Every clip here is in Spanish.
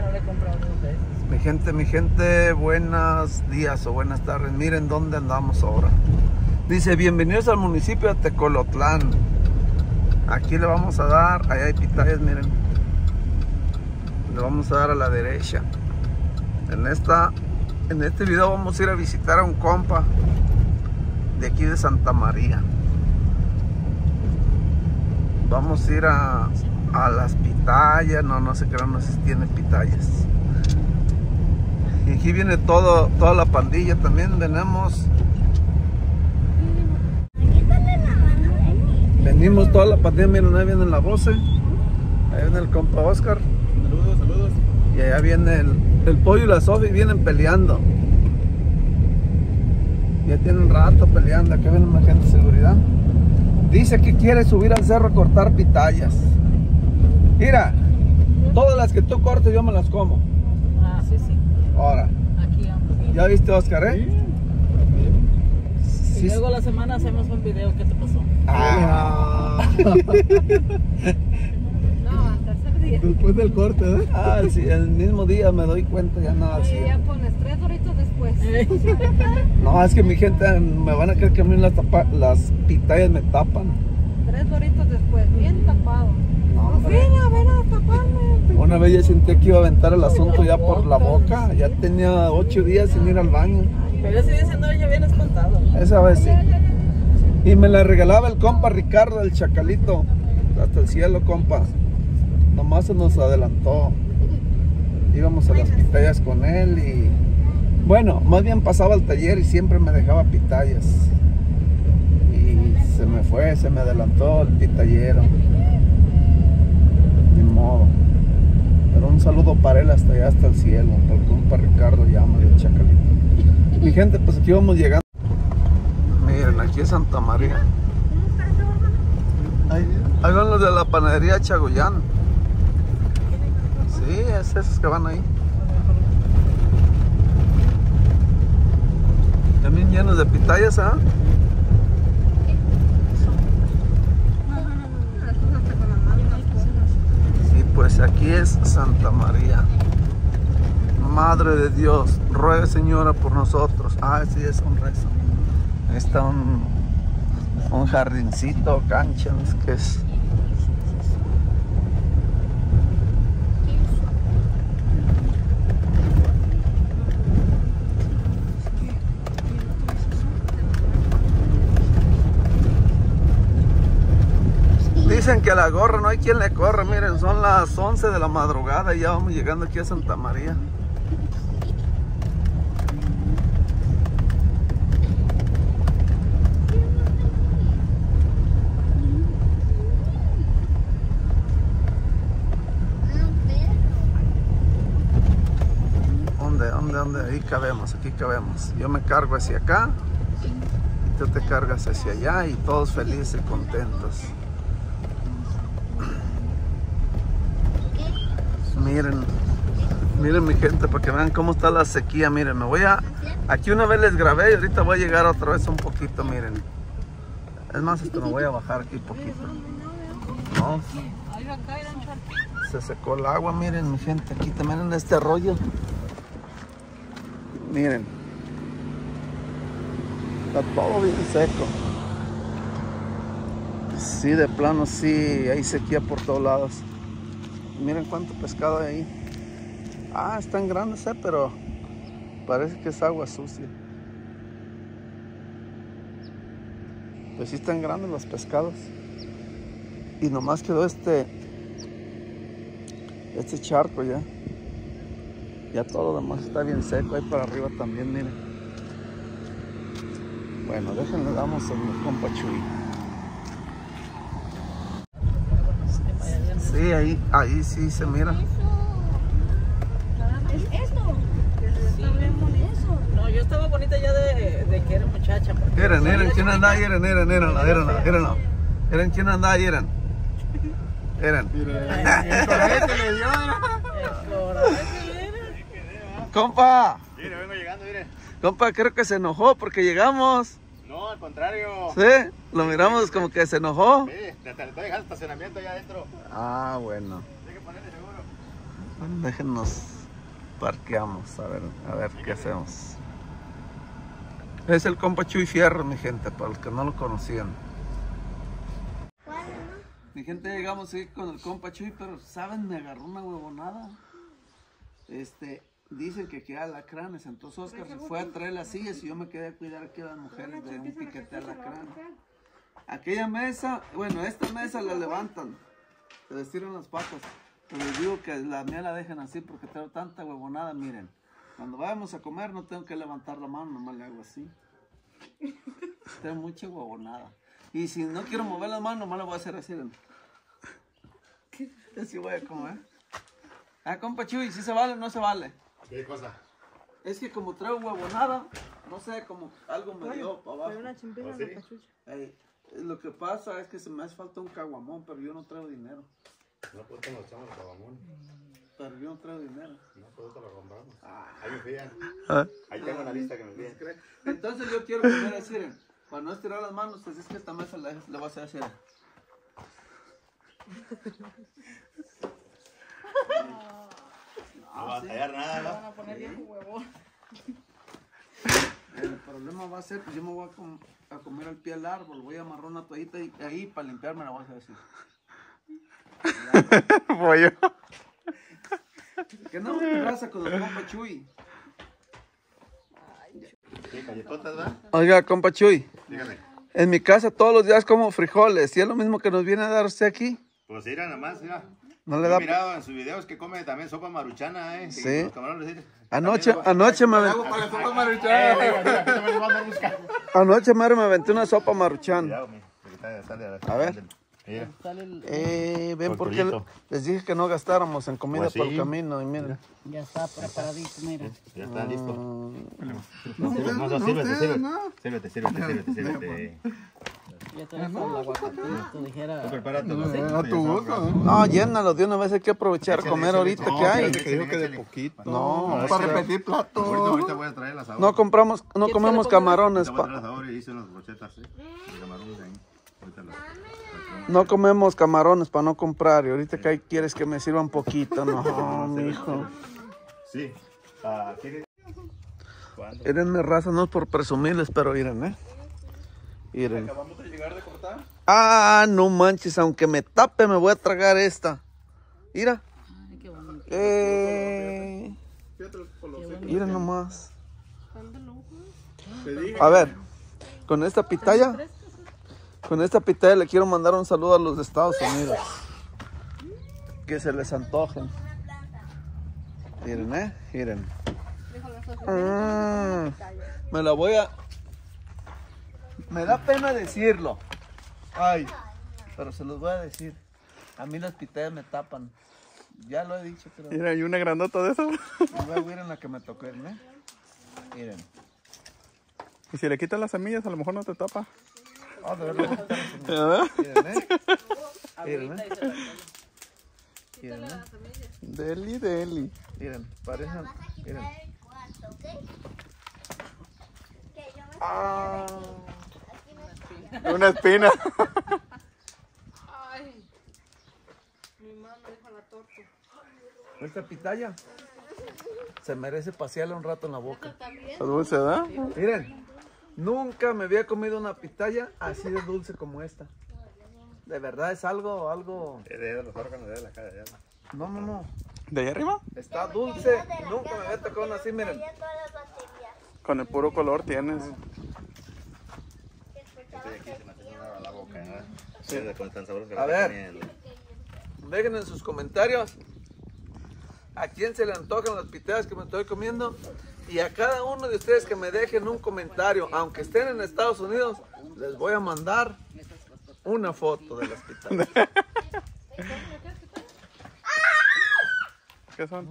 ya no le he comprado dos veces. Mi gente, buenos días o buenas tardes. Miren dónde andamos ahora. Dice, bienvenidos al municipio de Tecolotlán. Aquí le vamos a dar, allá hay pitayas, miren. Le vamos a dar a la derecha. En este video vamos a ir a visitar a un compa de aquí de Santa María. Vamos a ir a las pitayas, no sé qué, no sé si tiene pitayas. Y aquí viene toda la pandilla, también venimos toda la pandilla, miren, ahí viene la voce, ahí viene el compa Oscar. Saludos. Y allá viene el pollo y la Sofi, vienen peleando. Ya tienen rato peleando, aquí viene una gente de seguridad. Dice que quiere subir al cerro a cortar pitayas. Mira, todas las que tú cortes yo me las como. Ah, sí. Ahora. Aquí vamos. ¿Ya viste, Oscar, eh? Y luego la semana hacemos un video. ¿Qué te pasó? No, al tercer día. Después del corte, ¿eh? Sí, el mismo día me doy cuenta, ya nada así. Ya pones 3 horitos después. No, es que mi gente me van a creer que a mí las pitayas me tapan. 3 horitos después, bien tapado. No, hombre. Ven a taparme. Una vez ya sentí que iba a aventar el asunto ya por la boca. Ya tenía 8 días sin ir al baño. Pero ese día no, ya bien espantado, ¿no? Esa vez sí. Y me la regalaba el compa Ricardo, el Chacalito. Hasta el cielo, compa. Nomás se nos adelantó. Íbamos a las pitayas con él y... Bueno, más bien pasaba al taller y siempre me dejaba pitayas. Y se me adelantó el pitayero. Ni modo. Pero un saludo para él hasta allá, hasta el cielo. Para el compa Ricardo, llama del Chacalito. Mi gente, pues aquí vamos llegando. Miren, aquí es Santa María. Ahí van los de la panadería Chagoyán. Sí, es esos que van ahí. También llenos de pitayas, ¿ah? Sí, pues aquí es Santa María. Madre de Dios, ruega, Señora, por nosotros. Sí, es un rezo. Ahí está un jardincito, cancha, no sé qué es. Dicen que a la gorra no hay quien le corra. Miren, son las 11 de la madrugada y ya vamos llegando aquí a Santa María. ¿Dónde? Ahí cabemos, aquí cabemos. Yo me cargo hacia acá y tú te cargas hacia allá y todos felices y contentos. Miren mi gente, para que vean cómo está la sequía. Miren, aquí una vez les grabé y ahorita voy a llegar otra vez un poquito, miren. Es más, me voy a bajar aquí poquito. No, se secó el agua, miren mi gente, aquí también en este arroyo. Miren, está todo bien seco. Sí, de plano sí, hay sequía por todos lados. Miren cuánto pescado hay ahí. Están grandes, pero parece que es agua sucia. Pues sí están grandes los pescados. Y nomás quedó este charco ya. Ya todo lo demás está bien seco. Ahí para arriba también, miren. Bueno, déjenle, damos a mi compa Chuy. Sí, ahí sí se mira. ¿Es esto? Está bien bonito. No, yo estaba bonita ya de que era muchacha. Miren, ¿quién anda ahí? Miren quién anda ahí, miren. El coraje le dio. Compa. Mire, vengo llegando, mire. Compa, creo que se enojó porque llegamos. No, al contrario. Sí, lo miramos como que se enojó. Sí, le estoy dejando estacionamiento allá adentro. Bueno. Hay que ponerle seguro. Déjenos parqueamos, a ver qué hacemos. Es el compa Chuy Fierro, mi gente, para los que no lo conocían. Mi gente, llegamos aquí con el compa Chuy, pero ¿saben? Me agarró una huevonada. Dicen que queda alacranes, entonces Oscar se fue a traer las sillas y yo me quedé a cuidar aquí a las mujeres de un piquete de alacrán. Aquella mesa, bueno, esta mesa la levantan, se les tiran las patas. Pero les digo que la mía la dejan así porque tengo tanta huevonada, miren. Cuando vayamos a comer no tengo que levantar la mano, nomás le hago así. Tengo mucha huevonada. Y si no quiero mover las manos, nomás le voy a hacer así. Así voy a comer. Ah, compa Chuy, ¿sí se vale o no se vale? ¿Qué cosa? Es que como traigo huevonada, no sé, como algo me dio para abajo. Una chimpina ¿Oh, en sí? la cachucha. Lo que pasa es que se me hace falta un caguamón, pero yo no traigo dinero. No, pues te lo echamos el cabamón. Pero yo no traigo dinero. No, pues te lo compramos. Ahí me piden. ¿Ah? Ahí tengo una lista que me piden. Entonces yo quiero comer así, para no estirar las manos, pues es que esta mesa le voy a hacer así. No va a tallar nada, Van ¿no? a poner viejo huevón. El problema va a ser que yo me voy a comer al pie del árbol, voy a amarrar una toallita y ahí para limpiarme la voy a hacer así. Voy yo. ¿Qué no me pasa con el compa Chuy? ¿Qué galletotas, va? Oiga, compa Chuy, Dígame. en mi casa todos los días como frijoles, ¿y es lo mismo que nos viene a dar usted aquí? Pues mira nomás, mira. No le Yo da... he mirado en sus videos que come también sopa maruchana, ¿eh? Sí. Los camarones, ¿sí? Anoche me aventé una sopa maruchan. Cuidado, mi, porque sale a A ver. Mira. Sale el... Ven Con porque pollito. les dije que no gastáramos en comida Pues sí. por el camino y miren. Ya está preparadito, mira. Ya está listo. No, Sírvete. Ya te dejo el aguacatito, dijera. Tú prepárate. A tu gusto, ¿no? No, llénalo de una vez, hay que aprovechar comer ahorita que hay. Que dijo que de poquito. No, para repetir plato. Ahorita voy a traer las No comemos camarones, Te voy a traer las ahora y hice unas brochetas, ¿sí? De camarones ahí. Ahorita las... no comemos camarones para no comprar y ahorita que hay quieres que me sirva un poquito, no, mijo. Sí. ¿Quieres? ¿Cuándo? Mírenme raza, no es por presumirles, pero miren, miren. Acabamos de llegar de cortar. Ah, no manches, aunque me tape me voy a tragar esta. Mira. Ay, qué bonito. Fíjate los colores. Mira nomás. Te dije. A ver, con esta pitaya le quiero mandar un saludo a los de Estados Unidos. Que se les antojen. Miren, miren. Me la voy a... Me da pena decirlo. Ay, pero se los voy a decir. A mí las pitayas me tapan. Ya lo he dicho, creo. Mira, hay una grandota de eso. Y voy a huir en la que me tocó, ¿eh? Miren. Y si le quitas las semillas, a lo mejor no te tapa. Ah, de verdad. ¿Verdad? Miren, Miren, Agüita y se la come. Miren, Deli. Miren, parecen... Miren. Una espina. Ay, mi mamá me dijo la torta. Esta pitaya se merece pasearle un rato en la boca. Está dulce, ¿verdad? Miren, nunca me había comido una pitaya así de dulce como esta. De verdad es algo... De los órganos de la cara, ya. No. ¿De ahí arriba? Está dulce. Nunca me había tocado una así, miren. Con el puro color tienes. La boca, ¿verdad? Sí. Con tan sabroso que A la ver. comiendo. Dejen en sus comentarios a quién se le antojan las pitayas que me estoy comiendo. Y a cada uno de ustedes que me dejen un comentario, aunque estén en Estados Unidos, les voy a mandar una foto de las pitayas. ¿Qué son?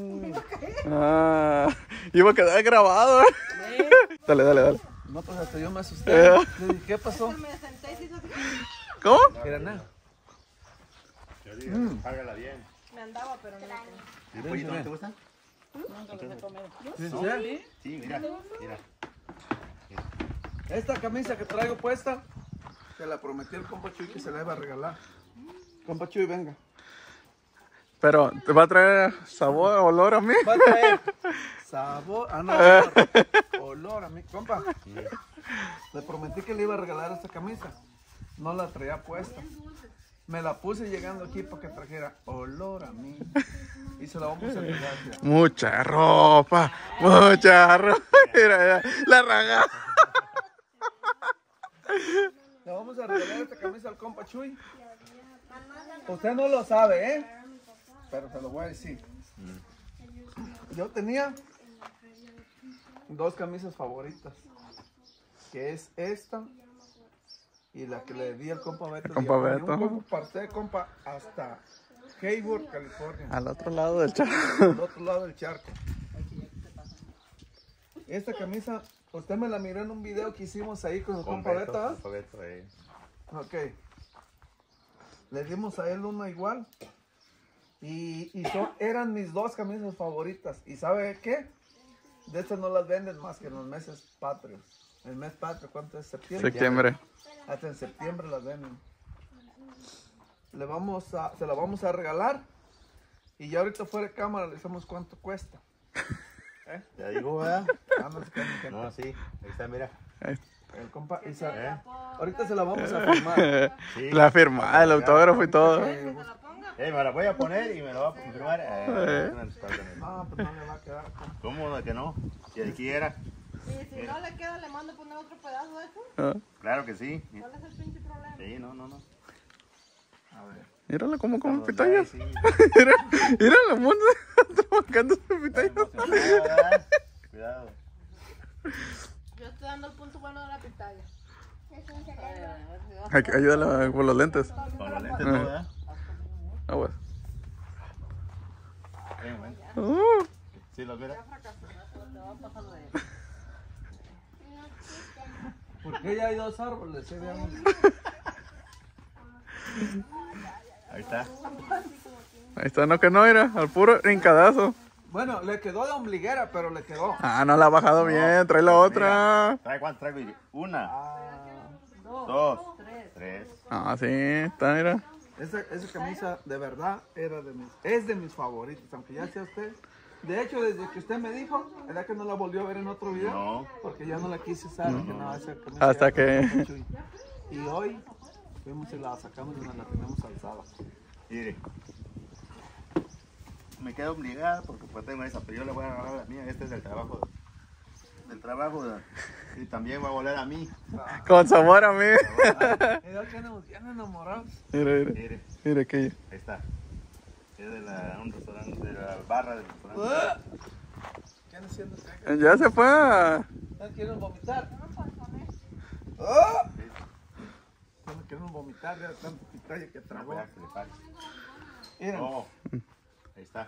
Iba a quedar grabado. Dale. No, pues hasta yo me asusté. Le dije, ¿qué pasó? Me senté y se hizo así. ¿Cómo? Miren, Yo digo, cárgala bien. Me andaba, pero no. ¿El pollito no te gusta? Nunca los he comido. ¿Sí? Sí, mira. Esta camisa que traigo puesta, se la prometí al compa Chuy que se la iba a regalar. Compa Chuy, venga. Pero, ¿te va a traer sabor, olor a mí? Va a traer sabor, no, olor, olor a mí, compa. Le prometí que le iba a regalar esta camisa. No la traía puesta. Me la puse llegando aquí para que trajera olor a mí. Y se la vamos a regalar. Mucha ropa, mucha ropa. Mira, la raga. Le vamos a regalar esta camisa al compa Chuy. Usted no lo sabe, ¿eh? Pero se lo voy a decir. Yo tenía 2 camisas favoritas. Que es esta y la que le di al compa Beto. Compa Beto. Un compa parte, compa, hasta Hayward, California. Al otro lado del charco. Al otro lado del charco. Esta camisa, usted me la miró en un video que hicimos ahí con el compa Beto, ¿ah? Ok. Le dimos a él una igual. Y eran mis 2 camisas favoritas. ¿Y sabe qué? De estas no las venden más que en los meses patrios. El mes patrio, ¿cuánto es? Septiembre. Hasta en septiembre las venden. Se la vamos a regalar. Y ya ahorita fuera de cámara le decimos cuánto cuesta. ¿Eh? Ya digo, ¿verdad? No se queden, gente. No, sí. Ahí está, mira. El compa ahorita se la vamos a firmar. Sí. La firma, el autógrafo y todo. Me la voy a poner y me lo va a confirmar. No, pues no le va a quedar. ¿Cómo de que no? Si él quiera. Y si no le queda, le mando a poner otro pedazo de eso. Claro que sí. ¿Cuál es el pinche problema? Sí, no. A ver. Mírala cómo come pitayas. Sí. Mira la mona trabajando sus pitayas. Cuidado. Yo estoy dando el punto bueno de la pitaya. Hay que ayudarla con los lentes. Con los lentes, ¿no? ¿Verdad? Ah, bueno. Sí, lo mira. Porque ya hay 2 árboles, ¿sí? Ahí está. Ahí está, no que no era, al puro rincadazo. Bueno, le quedó de ombliguera, pero le quedó. Ah, no la ha bajado bien, trae la otra. ¿Trae cuánto traigo? 1, 2, 3. Ah, sí, está, mira. Esa camisa de verdad es de mis favoritos, aunque ya sea usted. De hecho, desde que usted me dijo, ¿verdad que no la volvió a ver en otro video? No. Porque ya no la quise usar. Dije, no, esa camisa Hasta ya que- está mucho. Y hoy fuimos y la sacamos y nos la tenemos alzada. Mire. Me quedo obligada porque pues tengo esa, pero yo le voy a agarrar la mía. Este es del trabajo. Y también va a voler a mí. Con sabor a mí. Mira que nos bien enamorados. Mira, mira. Mire, Mira aquello. ahí está. Es de un restaurante, de la barra del restaurante. ¿Qué andan haciendo acá? Ya se fue. ¿No quieren vomitar? ¡Oh! No quieren vomitar ya tanto pitaya que No, tragó. ya que le pare. Miren, Oh, ahí está.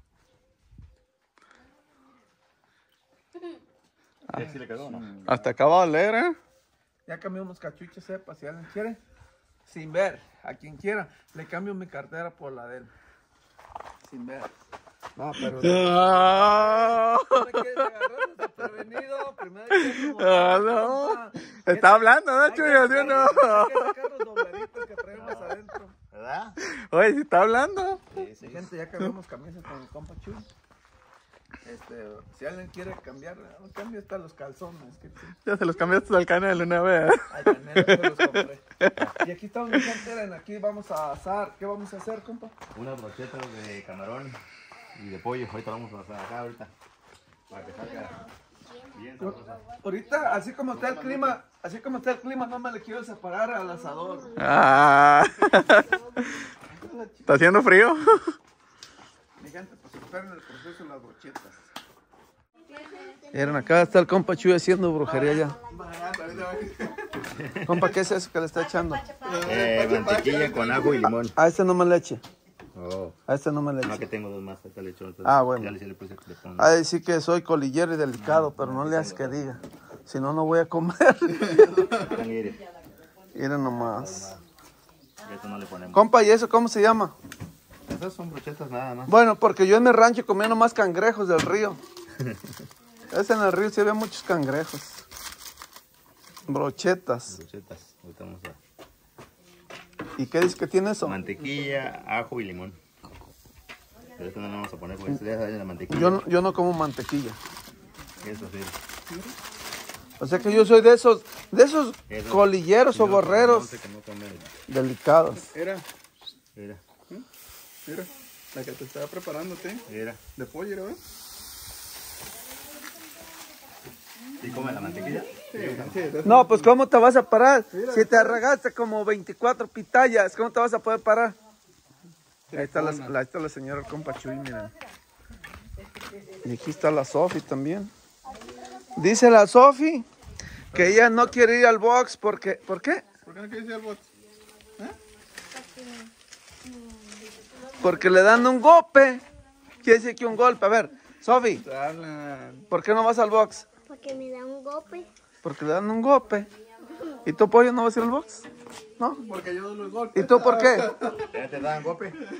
¿Sí le quedó o no? Hasta acá va a oler, ¿eh? ya cambié unos cachuches, para si alguien quiere. Sin ver, a quien quiera, le cambio mi cartera por la de él. Sin ver. No, pero... Ah, No me quieres agarrar desprevenido. Primero hay que no. Está hablando, ¿no, Chuy? ¿Sí o no? Hay que sacar los dobladitos que traemos adentro. ¿Verdad? Oye, si está hablando. Sí. Gente, ya cambiamos camisas con el compa Chuy. Si alguien quiere cambiar, cambio hasta los calzones. Que sí. Ya se los cambiaste al canal una vez. Ay, Canelo, se los compré. Y aquí estamos, mi gente, aquí vamos a asar. ¿Qué vamos a hacer, compa? Unas brochetas de camarón y de pollo. Ahorita vamos a hacer acá ahorita. Para que salga bien sabrosa. Ahorita, así como está el clima, no me le quiero separar al asador. Ah. ¿Está haciendo frío? Mi gente, pues esperen el proceso de las brochetas. Miren, acá está el compa Chuy haciendo brujería ya. Compa, ¿qué es eso que le está echando? Mantequilla con ajo y limón. A este no me le eche. Oh. A este no me le No, eche. que tengo 2 más. Ahorita le echo otro. Ah, bueno. Ya le puse que le pongo. A decir que soy colillero y delicado, pero no le hace que diga. Si no, no voy a comer. Mire, Miren nomás. esto no le ponemos. Compa, ¿y eso cómo se llama? Estas son brochetas nada más. Bueno, porque yo en mi rancho comía nomás cangrejos del río. En el río sí había muchos cangrejos. Brochetas. Brochetas. Ahorita vamos a... ¿Y qué dice que tiene eso? Mantequilla, ajo y limón. Pero esto no le vamos a poner porque esto ya sale la mantequilla. Yo no como mantequilla. Eso sí. O sea que yo soy de esos Eso. colilleros o No, borreros no, que no come. delicados. Era, Mira, mira, la que te estaba preparándote. mira. De pollo, ¿verdad? ¿Y come la mantequilla? No, pues ¿cómo te vas a parar? Si te arragaste como 24 pitayas, ¿cómo te vas a poder parar? Ahí está la señora compa Chuy, miren. Y aquí está la Sofi también. Dice la Sofi que ella no quiere ir al box porque... ¿Por qué? ¿Por qué no quieres ir al bote? Porque le dan un golpe. Quiere decir que un golpe. A ver, Sofi, Hablan. ¿por qué no vas al box? Porque me da un golpe. Porque le dan un golpe. ¿Y tú, pollo, no vas a ir al box? ¿No? Porque yo doy los golpes. ¿Y tú por qué? ¿Ya te dan golpe? Papá,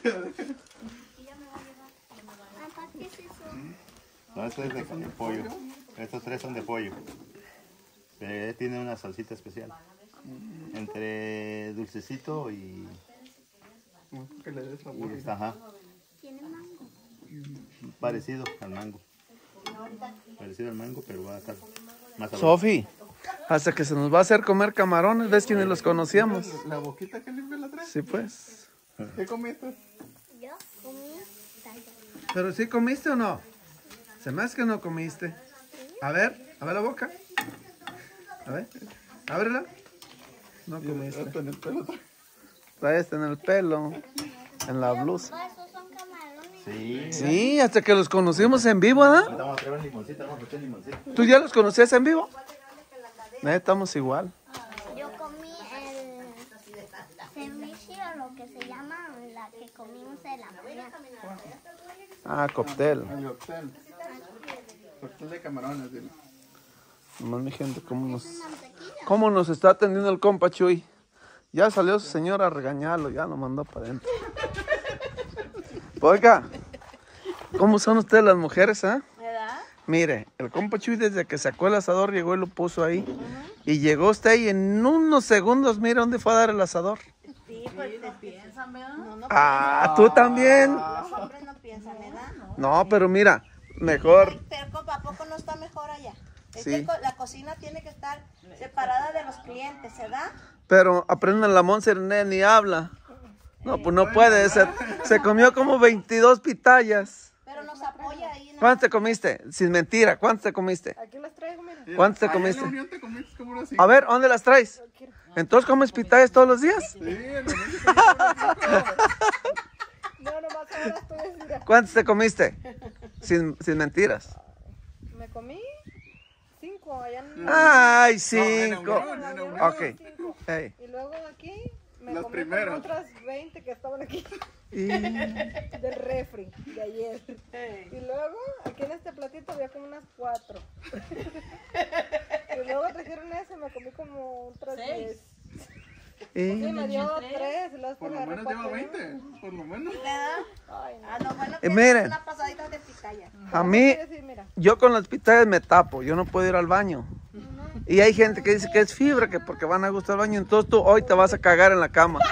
¿qué es eso? No, esto es de pollo. Estos tres son de pollo. Tiene una salsita especial. Entre dulcecito y... Que le des sabor. Ajá. Tiene mango. Parecido al mango. Parecido al mango, pero va a estar más sabroso. Sofi, hasta que se nos va a hacer comer camarones, ¿ves que ni los conocíamos? La boquita que limpia la trae. Sí, pues. ¿Qué comiste? Yo comí tallo. ¿Pero sí comiste o no? Se me hace que no comiste. A ver la boca. A ver, ábrela. No comiste. Hasta en el pelo trae. Traes en el pelo, en la blusa. Papá, esos son camarones. Sí. Sí, hasta que los conocimos en vivo, ¿verdad? Ahorita vamos a traer un limoncito, vamos a meter limoncito. ¿Tú ya los conocías en vivo? Estamos igual. Yo comí el ceviche o lo que se llama, la que comimos en la mañana. Ah, cóctel. El hotel. Hotel de camarones, dile. Nomás mi gente, ¿cómo nos está atendiendo el compa Chuy? Ya salió su señora a regañarlo, ya lo mandó para adentro. Oiga, ¿cómo son ustedes las mujeres, ah? ¿Verdad? Mire, el compa Chuy desde que sacó el asador llegó y lo puso ahí. Y llegó usted y en unos segundos, mire dónde fue a dar el asador. Sí, pues te piensan, ¿verdad? No, Ah, tú también. los hombres no piensan, ¿verdad? No, pero mira, mejor. Pero compa, ¿a poco no está mejor allá? Es Sí. que la cocina tiene que estar separada de los clientes, ¿verdad? Pero aprendan la Monse ni habla. No, pues no puede ser. Se comió como 22 pitayas. Pero nos apoya ahí. ¿No? ¿Cuántas te comiste? Sin mentira, ¿cuántas te comiste? Aquí las traigo, mira. ¿Cuántas te Allá en comiste? la Unión te comiste como unas A ver, ¿dónde las traes? ¿Entonces comes pitayas todos los días? Sí, en la Unión No, nomás ahora estoy así. ¿Cuántas te comiste? Sin mentiras. Me comí 5 allá en... Ay, en 5. la Unión. Ok. Hey. Y luego aquí me Las comí primeras. como otras 20 que estaban aquí Y- del refri de ayer. Y luego aquí en este platito había como unas 4. Y luego trajeron ese, me comí como otras 10. Sí, me dio 3 y luego Por lo agarré menos lleva 4. 20. Por lo menos. Ay, no. Lo bueno Y miren, una pasadita de pitaya. a mí, Sí, mira. yo con las pitayas me tapo, yo no puedo ir al baño. Y hay gente que dice que es fibra, que porque van a gustar al baño, entonces tú hoy te vas a cagar en la cama.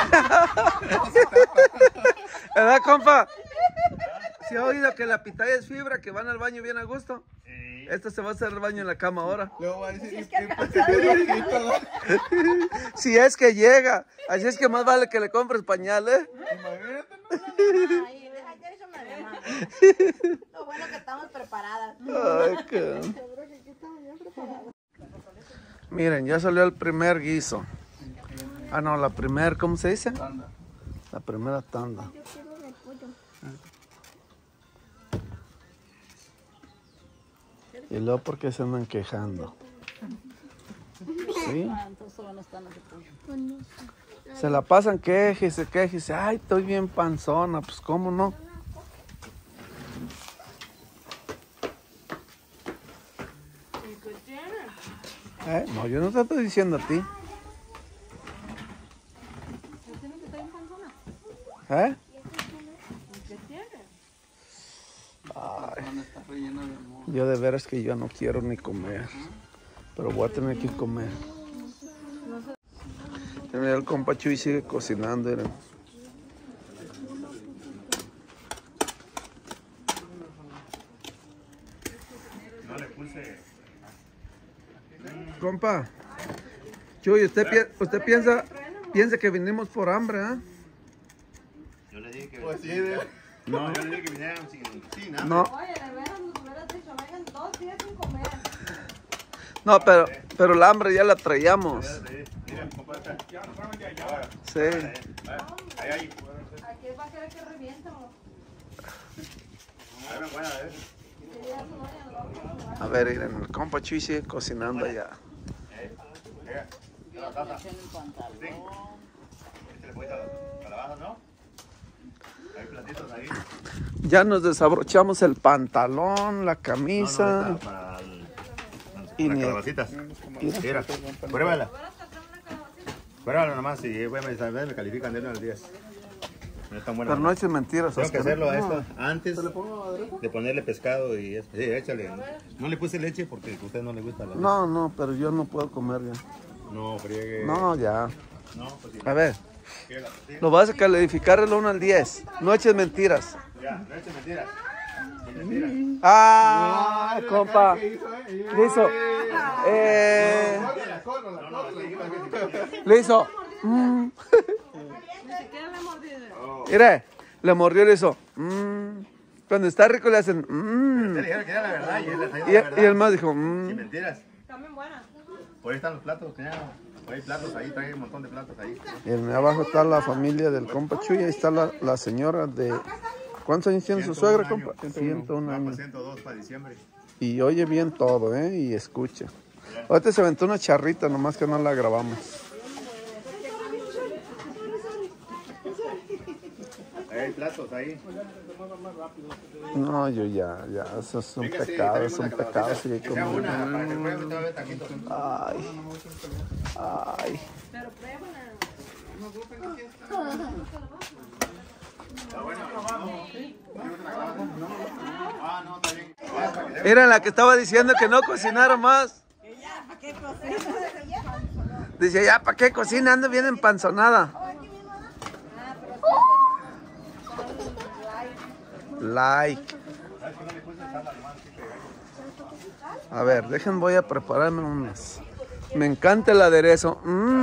¿Verdad, compa? ¿Sí ha oído que la pitaya es fibra, que van al baño bien a gusto? Esta se va a hacer el baño en la cama ahora. Luego va a decir, ¿y por qué te ojito? Si es que llega, así es que más vale que le compres pañal, ¿eh? Imagínate, ¿no? Ay, ya eso me demanda. Lo bueno que estamos preparadas. Ay, qué... Miren, ya salió el primer guiso. Ah, no, la primer, ¿cómo se dice? La primera tanda. Yo quiero de pollo. Y luego, ¿por qué se andan quejando? ¿Sí? Entonces solo no están los de pollo. Pues no sé. Se la pasan quejese. Ay, estoy bien panzona. Pues, ¿cómo no? No, yo no te estoy diciendo a ti. ¿Eh? Está relleno de amor. Yo de veras que yo no quiero ni comer. Pero voy a tener que comer. Mira, el compa Chuy sigue cocinando. Miren. no le puse. Compa, Chuy, usted piensa que vinimos por hambre, ¿ah? Yo le dije que. Pues sí, No, yo le dije que vinieran sin nada. No, Oye, de veras nos hubieras dicho, vengan 2 días sin comer. no, pero la hambre ya la traíamos. Mira, compadre. Sí. Ahí. Aquí va a querer que revientamos. Ahí me buena, A ver, miren, el compa Chuy sigue cocinando allá. La taza. En el pantalón. Este le puede calabaza, ¿no? Hay platitos ahí. Ya nos desabrochamos el pantalón, la camisa. No, para Y las ni- calabacitas. Mira, pruébala. Pruébala nomás y me califican de 1 al 10. No es tan buena. Pero no eches mentiras. Tengo que Oscar. hacerlo a esto antes de ponerle pescado y eso. Sí, échale. No le puse leche porque a usted no le gusta la leche. No, pero yo no puedo comer ya. No, friegue. No, ya. No, pues sí. A ver, Quiero la tortilla. lo vas a calificar del 1 al 10. No eches mentiras. Ya, no eches mentiras. Sin mentiras. ¡Ah, compa! Listo. Le hizo. Mire, le mordió y le hizo. Cuando está rico le hacen. Te dijeron que era la verdad y él les dijo la verdad. Y el más dijo. Sin mentiras. También buenas. Por ahí están los platos, cuñado. Hay platos ahí, trae un montón de platos ahí. Y en abajo está la familia del compa Chuy. Ahí está la señora de. ¿Cuántos años tiene su 101 suegra, compa? 101 Vamos, años. 102 para diciembre. Y oye bien todo, ¿eh? Y escucha. Ahorita se aventó una charrita, nomás que no la grabamos. Hay platos ahí. No, yo ya, eso es un pecado, es un pecado. Sigue Que sea comiendo. una, para que pruebe otra vez taquitos. Ay, ay. Pero pruébala. Ah, no, está bien. Era la que estaba diciendo que no cocinara más. Dice, ya, ¿para qué cocina? Ando bien empanzonada. Like. A ver, voy a prepararme unas. Me encanta el aderezo.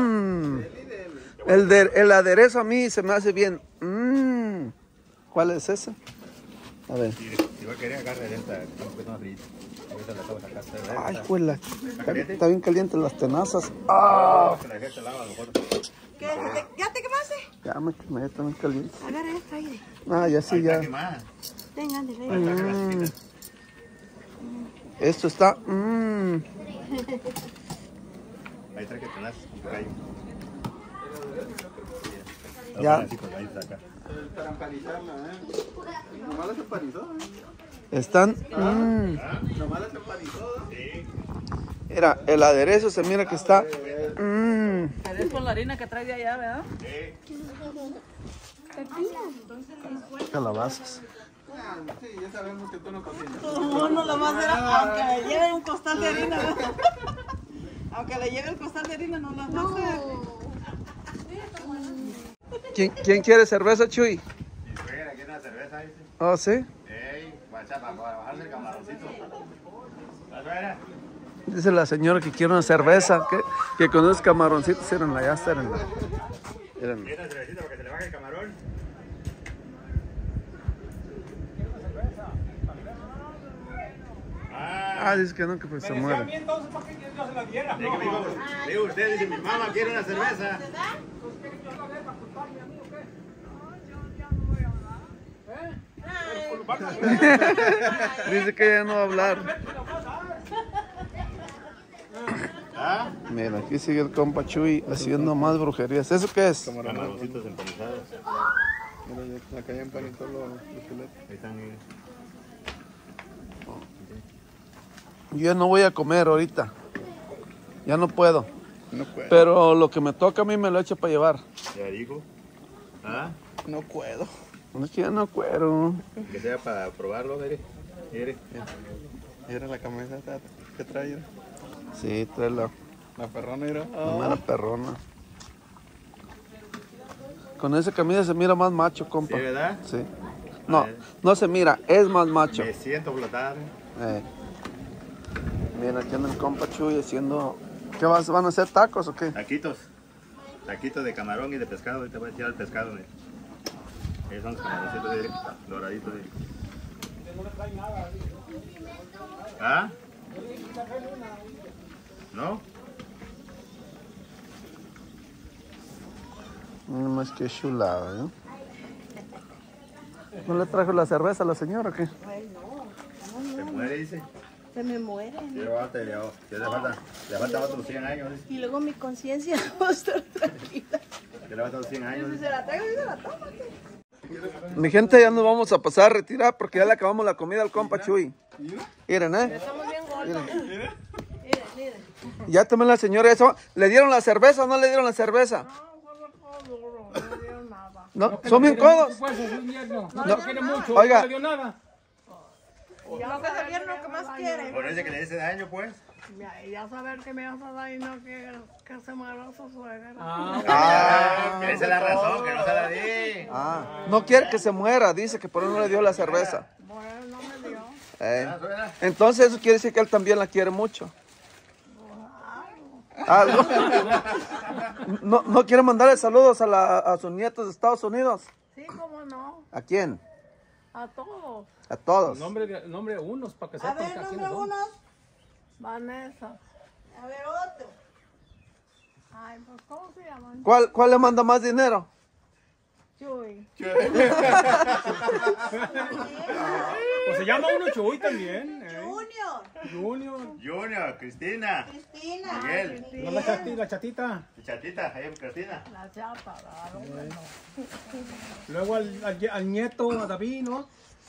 El aderezo a mí se me hace bien. ¿Cuál es ese? A ver. Si va a querer, agarre esta. Estamos una frita. Ahorita la acabo de sacar. Ay, juela. Está bien caliente las tenazas. ¡Ah! Se la dejé al lado, a lo mejor. ¿Ya te quemaste? Ya me quemé, está bien caliente. Agarra esta aire. Ah, ya sí, ya. ¿Qué más? Venga, ándale. Ahí está, las fritas. Esto está. Ahí trae que tenés un callo. Ya. Ahí saca. Para empanizarla, ¿eh? Nomás las empanizó, Están. Nomás las empanizó. Mira, el aderezo se mira que está. Pero es con la harina que trae de allá, ¿verdad? Calabazas. Sí, ya sabemos que tú no cocinas. Uno lo más era, aunque le lleve un costal de harina. Aunque le lleve el costal de harina, no lo va a hacer. ¿Quién quiere cerveza, Chuy? Mi suegra quiere una cerveza, dice. Oh, sí. Ey, para bajarse el camaroncito. ¿La suegra? Dice la señora que quiere una cerveza. Que con esos camaroncitos eran ya están. ¿Quiere una cervecita para que se le baje el camarón? Ah, dice que no, que pues se muere. Digo usted, dice mi mamá quiere una cerveza. Dice que ya no va a hablar. ¿Ah? Mira, aquí sigue el compa Chuy haciendo más brujerías. ¿Eso qué es? Camaroncitos empanizados. Mira, ya acá ya empanizó los filetes. Ahí están. Yo ya no voy a comer ahorita. Ya no puedo. No puedo. Pero lo que me toca a mí me lo echo para llevar. Ya dijo. ¿Ah? No puedo. Es que ya no quiero. Que sea para probarlo, mire. Mire. Era la camisa que trae. Sí, trae la perrona, era. mera perrona. Con esa camisa se mira más macho, compa. ¿Sí, verdad? Sí. No, no se mira, es más macho. Me siento flotar. Miren, aquí anda el compa Chuy haciendo... ¿Qué van a hacer, tacos o qué? Taquitos. Taquitos de camarón y de pescado. Ahorita voy a tirar el pescado. Mira. Esos son los camaroncitos doraditos. ¿Ah? ¿No? No más que chulada, ¿no? ¿No le trajo la cerveza a la señora o qué? Ay, no. Se muere, dice. Se me muere. Le falta otros 100 años. Dice. Y luego mi conciencia va a estar tranquila. Le falta otros 100 años. Si Dice. se la traigo, se la tomo. Mi gente, ya nos vamos a pasar a retirar porque ya le acabamos la comida al compa Chuy. Miren, Estamos bien gordos. Miren. Ya tomé la señora eso. ¿Le dieron la cerveza o no le dieron la cerveza? No dieron nada. No, son bien codos. No quiere mucho, Oiga. no le dio nada. Ya no es el viernes que más quiere. Por eso que le dice daño, pues. Ya saber que me vas a dar y no que se muera su suegra. Esa es la razón, que no se la di. No quiere que se muera, dice que por eso no le dio la cerveza. Bueno, no me dio. Entonces eso quiere decir que él también la quiere mucho. ¿Algo? ¿No quiere mandarle saludos a sus nietos de Estados Unidos? Sí, cómo no. ¿A quién? A todos. A todos. Nombre unos para que A sepan ver, quiénes nombre son. unos. Vanessa. A ver, otro. Ay, pues, ¿cómo se llaman? ¿Cuál le manda más dinero? Chuy. Pues se llama uno Chuy también. Junior. Junior, Cristina. Cristina. Miguel. No la chatita. Chatita, Cristina. La chapa, claro. Luego al nieto, a David, ¿no?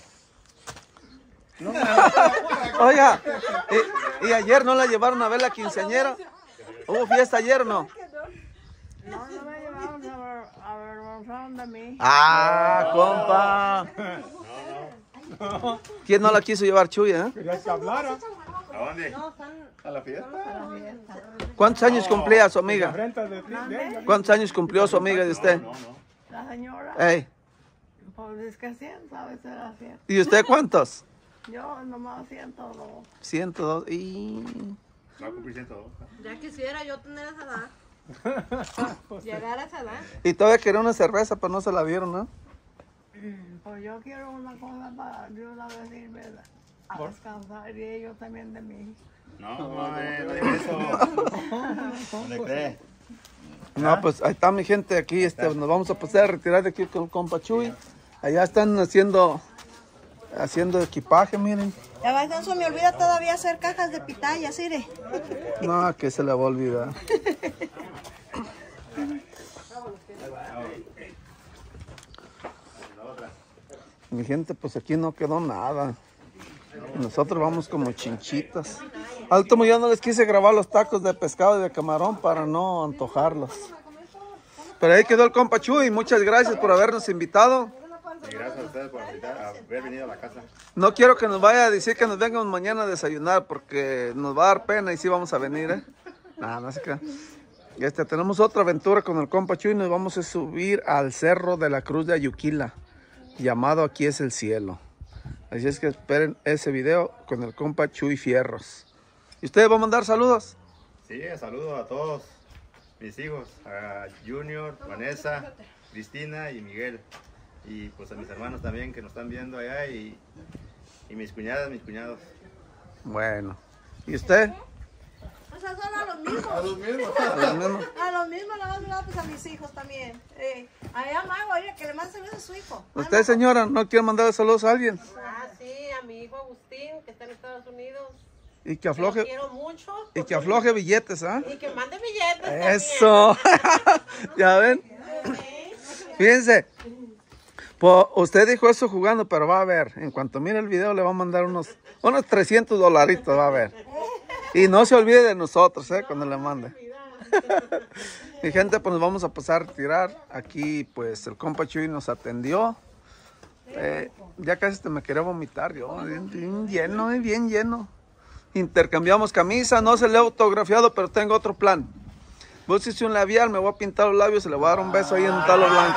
Oiga, ¿y ayer no la llevaron a ver la quinceañera? ¿Hubo fiesta ayer o no? No me llevaron a avergonzaron de mí. Compa. ¿Quién no la quiso llevar, Chuy, Quería que hablara. ¿A dónde? ¿A la fiesta? ¿Cuántos años cumplía su La amiga? renta de ella. ¿Cuántos años cumplió su amiga de usted? La señora, Ey, pues es que 100, ¿sabes? Era 100. ¿y usted cuántos? Yo nomás 102. 102. Y... Va a cumplir 102. Ya quisiera yo tener esa edad. Llegar a esa edad. Y todavía quería una cerveza, pero no se la dieron, ¿no? Pues yo quiero una cosa para de una vez irme a descansar y ellos también de mí. No diga eso. ¿No le cree? No, pues ahí está mi gente aquí. Nos vamos a pasar a retirar de aquí con el compa Chuy. Allá están haciendo equipaje, miren. Ya va, no se me olvida todavía hacer cajas de pitaya, ¿sí? No, que se le va a olvidar. Mi gente, pues aquí no quedó nada. Nosotros vamos como chinchitas. Al último ya no les quise grabar los tacos de pescado y de camarón para no antojarlos. Pero ahí quedó el compa Chuy. Muchas gracias por habernos invitado. Y gracias a ustedes por haber venido a la casa. No quiero que nos vaya a decir que nos vengamos mañana a desayunar porque nos va a dar pena y sí vamos a venir, no se crean. Tenemos otra aventura con el compa Chuy. Nos vamos a subir al cerro de la Cruz de Ayuquila, llamado Aquí es el Cielo. Así es que esperen ese video con el compa Chuy Fierros. ¿Y ustedes van a mandar saludos? Sí, saludos a todos mis hijos, a Junior, Vanessa, Cristina y Miguel. Y pues a mis hermanos también que nos están viendo allá y mis cuñadas, mis cuñados. Bueno. ¿Y usted? O sea, son a los mismos. A los mismos. ¿A los mismos? A los mismos, nada más pues a mis hijos también. Allá Mago, oye, que le mande saludos a su hijo. ¿Usted, señora, no quiere mandar saludos a alguien? Ah, sí, a mi hijo Agustín, que está en Estados Unidos. Y que afloje, Lo quiero mucho. y que afloje billetes, ¿ah? Y que mande billetes. Eso. ¿Ya ven? Fíjense. Pues usted dijo eso jugando, pero va a ver. En cuanto mire el video le va a mandar unos $300, va a ver. Y no se olvide de nosotros, cuando le mande. Mi gente, pues nos vamos a pasar a retirar. Aquí, pues, el compa Chuy nos atendió. Ya casi me quería vomitar yo. Bien lleno, bien lleno. Intercambiamos camisa. No se le he autografiado, pero tengo otro plan. Búsquese un labial, me voy a pintar los labios y le voy a dar un beso ahí en un talo blanco.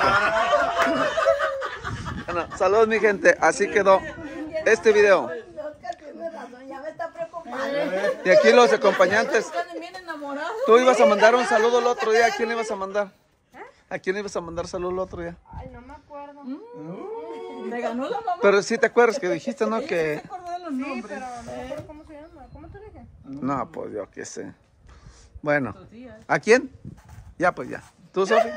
Bueno, saludos, mi gente. Así quedó este video. Ya me está preocupando. Y aquí los acompañantes. Están bien enamorados. Tú ibas a mandar un saludo el otro día. ¿A quién le ibas a mandar? ¿A quién le ibas a mandar saludo el otro día? Ay, no me acuerdo. Me ganó la mamá. Pero sí te acuerdas que dijiste, ¿no? Que... Se acordó de los Sí, nombres. pero no me acuerdo cómo se llama. ¿Cómo te dije? No, pues yo qué sé. Bueno, ¿a quién? Ya, pues ya. ¿Tú, Sofi?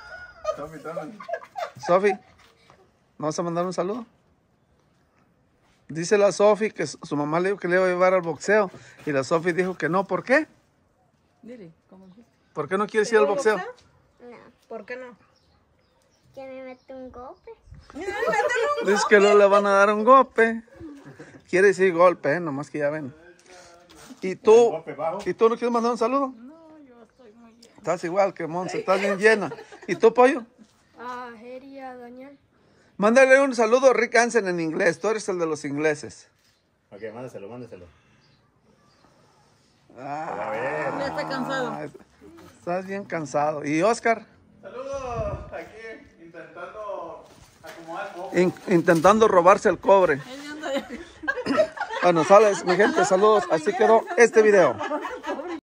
Sofi, ¿no vas a mandar un saludo? Dice la Sofi que su mamá le dijo que le iba a llevar al boxeo. Y la Sofi dijo que no. ¿Por qué? Dile, ¿cómo dijiste? ¿Por qué no quieres ir al boxeo? No, ¿Por qué no? que me mete un golpe. Dice que no le van a dar un golpe. Quiere decir golpe, nomás que ya ven. ¿Y tú? ¿Y tú no quieres mandar un saludo? No, yo estoy muy llena. Estás igual que Monse, estás bien llena. ¿Y tú, Pollo? A Jerry, a Daniel. Mándale un saludo a Rick Hansen en inglés. Tú eres el de los ingleses. Ok, mándeselo, mándeselo. Ah, Ya está cansado. estás bien cansado. ¿Y Oscar? Saludos, aquí intentando acomodar poco. Intentando robarse el cobre. Él anda ya. Bueno, sales, mi gente, saludos. Así quedó este video.